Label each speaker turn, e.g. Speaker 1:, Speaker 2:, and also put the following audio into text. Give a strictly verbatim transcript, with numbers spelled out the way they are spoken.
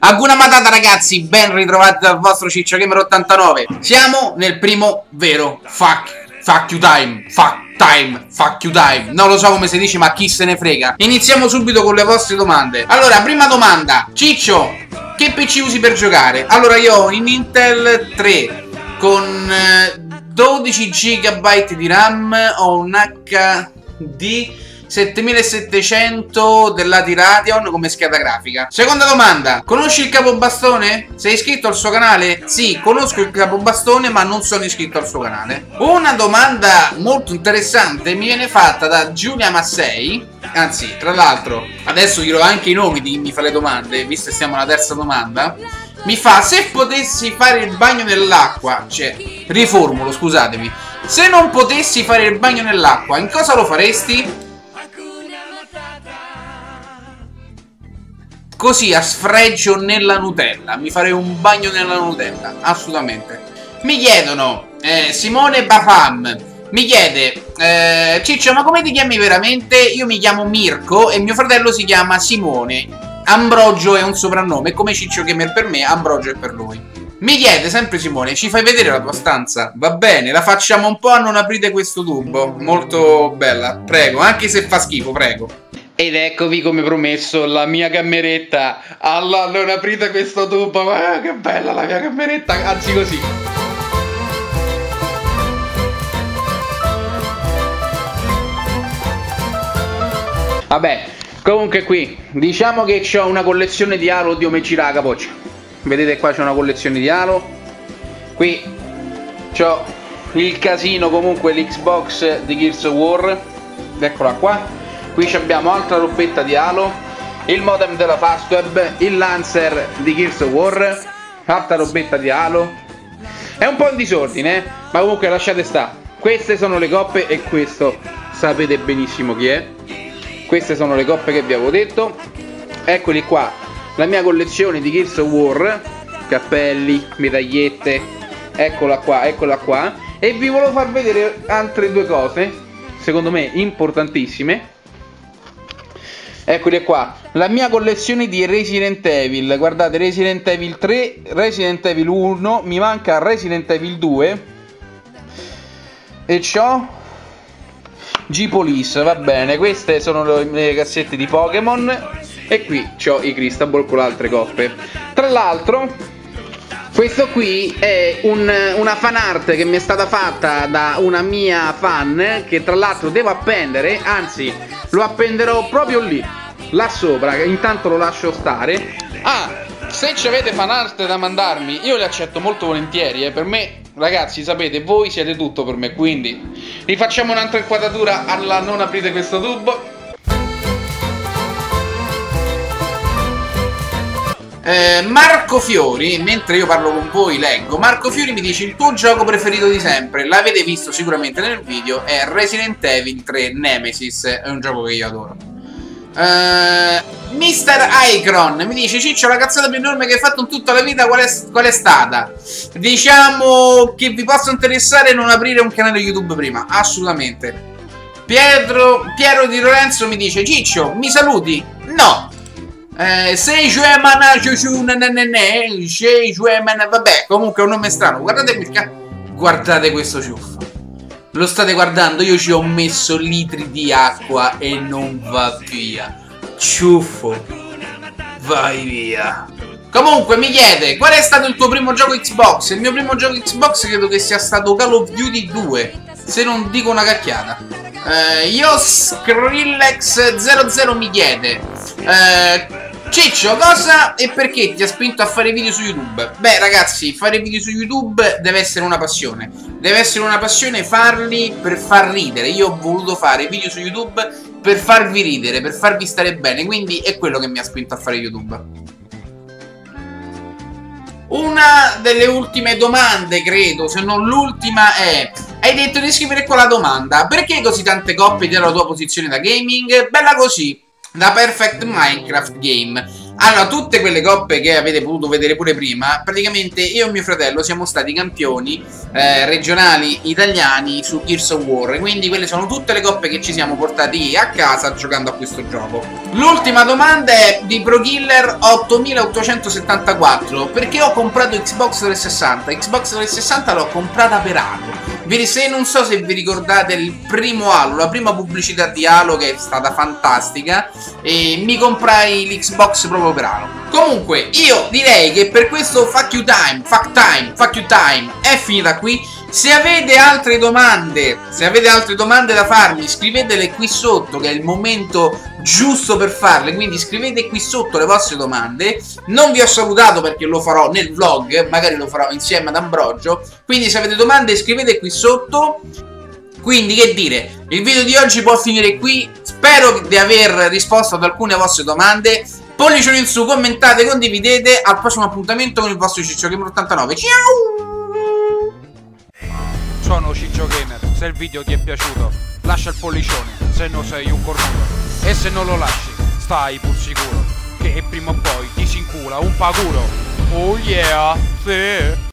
Speaker 1: Hakuna Matata ragazzi, ben ritrovati dal vostro Ciccio Gamer ottantanove. Siamo nel primo vero fuck Fuck you time, fuck time, fuck you time. Non lo so come si dice, ma chi se ne frega. Iniziamo subito con le vostre domande. Allora, prima domanda. Ciccio, che P C usi per giocare? Allora, io ho un Intel tre con eh, dodici giga di RAM. Ho un H D settemilasettecento della di Radeon come scheda grafica. Seconda domanda. Conosci il capobastone? Sei iscritto al suo canale? Sì, conosco il capobastone ma non sono iscritto al suo canale. Una domanda molto interessante mi viene fatta da Giulia Massei. Anzi, tra l'altro, adesso dirò anche i nomi di chi mi fa le domande, visto che siamo alla terza domanda. Mi fa: se potessi fare il bagno nell'acqua, cioè, riformulo, scusatemi. Se non potessi fare il bagno nell'acqua, in cosa lo faresti? Così a sfregio nella Nutella. Mi farei un bagno nella Nutella, assolutamente. Mi chiedono, eh, Simone Bafam mi chiede, eh, Ciccio, ma come ti chiami veramente? Io mi chiamo Mirko e mio fratello si chiama Simone. Ambrogio è un soprannome, come Ciccio Gamer per me, Ambrogio è per lui. Mi chiede sempre Simone, ci fai vedere la tua stanza? Va bene, la facciamo un po' a non aprite questo tubo. Molto bella, prego, anche se fa schifo, prego. Ed eccovi come promesso la mia cameretta. Allora non aprite questo tubo. Ma che bella la mia cameretta. Anzi così. Vabbè, comunque qui diciamo che ho una collezione di Halo. Oddio, me gira la capoccia. Vedete qua c'è una collezione di Halo. Qui c'ho il casino, comunque l'Xbox di Gears of War. Eccola qua. Qui abbiamo altra robetta di Halo, il modem della Fastweb, il Lancer di Gears of War, altra robetta di Halo. È un po' in disordine, eh? Ma comunque lasciate stare. Queste sono le coppe e questo sapete benissimo chi è. Queste sono le coppe che vi avevo detto. Eccoli qua, la mia collezione di Gears of War, cappelli, medagliette, eccola qua, eccola qua. E vi volevo far vedere altre due cose, secondo me importantissime. Eccoli qua, la mia collezione di Resident Evil. Guardate, Resident Evil tre, Resident Evil uno, mi manca Resident Evil due. E c'ho G-Police, va bene. Queste sono le, le cassette di Pokémon. E qui c'ho i Crystal con le altre coppe. Tra l'altro, questo qui è un, una fan art che mi è stata fatta da una mia fan, che tra l'altro devo appendere, anzi lo appenderò proprio lì, là sopra, che intanto lo lascio stare. Ah, se ci avete fan art da mandarmi, io le accetto molto volentieri, eh. Per me, ragazzi, sapete, voi siete tutto per me, quindi rifacciamo un'altra inquadratura alla non aprite questo tubo. Eh, Marco Fiori, mentre io parlo con voi leggo, Marco Fiori mi dice: il tuo gioco preferito di sempre, l'avete visto sicuramente nel video, è Resident Evil tre Nemesis, è un gioco che io adoro. eh, mister Icron mi dice: Ciccio, la cazzata più enorme che hai fatto in tutta la vita qual è, qual è stata? Diciamo che vi possa interessare non aprire un canale YouTube prima, assolutamente. Pietro, Piero Di Lorenzo mi dice: Ciccio, mi saluti? No. Eh, sei Jueman, sei Jueman, vabbè, comunque è un nome strano. Guardate qui, guardate questo ciuffo. Lo state guardando? Io ci ho messo litri di acqua e non va via. Ciuffo, vai via. Comunque mi chiede: qual è stato il tuo primo gioco Xbox? Il mio primo gioco Xbox credo che sia stato Call of Duty due, se non dico una cacchiata. eh, Io Skrillex zero zero mi chiede: eh, Ciccio, cosa e perché ti ha spinto a fare video su YouTube? Beh ragazzi, fare video su YouTube deve essere una passione. Deve essere una passione farli per far ridere. Io ho voluto fare video su YouTube per farvi ridere, per farvi stare bene. Quindi è quello che mi ha spinto a fare YouTube. Una delle ultime domande, credo, se non l'ultima, è: hai detto di scrivere qua la domanda, perché così tante coppie della tua posizione da gaming? Bella così, da Perfect Minecraft Game. Allora, tutte quelle coppe che avete potuto vedere pure prima, praticamente io e mio fratello siamo stati campioni eh, regionali italiani su Gears of War, quindi quelle sono tutte le coppe che ci siamo portati a casa giocando a questo gioco. L'ultima domanda è di ProKiller ottomilaottocentosettantaquattro, perché ho comprato Xbox trecentosessanta? Xbox trecentosessanta l'ho comprata per Halo. Se non so se vi ricordate il primo Halo, la prima pubblicità di Halo, che è stata fantastica, e mi comprai l'Xbox proprio per Halo. Comunque io direi che per questo fuck you time, fuck time, fuck you time è finita qui. Se avete altre domande, se avete altre domande da farmi, scrivetele qui sotto, che è il momento giusto per farle, quindi scrivete qui sotto le vostre domande. Non vi ho salutato perché lo farò nel vlog, magari lo farò insieme ad Ambrogio, quindi se avete domande scrivete qui sotto. Quindi che dire, il video di oggi può finire qui, spero di aver risposto ad alcune vostre domande. Pollicione in su, commentate, condividete, al prossimo appuntamento con il vostro Ciccio Gamer ottantanove, ciao!
Speaker 2: Sono Ciccio Gamer, se il video ti è piaciuto lascia il pollicione, se no sei un cornuto. E se non lo lasci, stai pur sicuro che prima o poi ti si incula un paguro. Oh yeah, sì.